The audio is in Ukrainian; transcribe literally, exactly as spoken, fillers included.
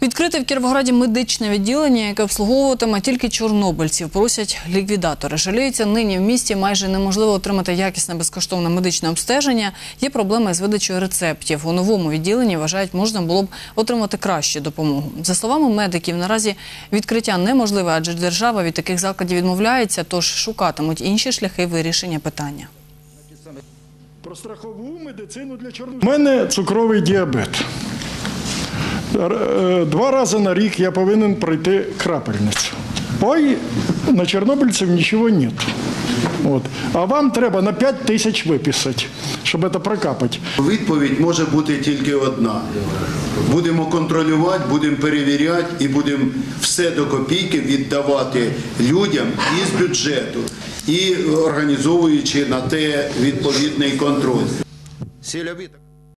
Відкрити в Кіровограді медичне відділення, яке обслуговуватиме тільки чорнобильців, просять ліквідатори. Жаліються, нині в місті майже неможливо отримати якісне безкоштовне медичне обстеження. Є проблеми з видачею рецептів. У новому відділенні, вважають, можна було б отримати кращу допомогу. За словами медиків, наразі відкриття неможливе, адже держава від таких закладів відмовляється, тож шукатимуть інші шляхи вирішення питання. Про страхову медицину для чорнобильців. У мене цукровий діабет. Два рази на рік я повинен пройти крапельницю. Ой, на чорнобильців нічого нет. От. А вам треба на п'ять тисяч виписати, щоб це прокапати. Відповідь може бути тільки одна. Будемо контролювати, будемо перевіряти і будемо все до копійки віддавати людям із бюджету і організовуючи на те відповідний контроль.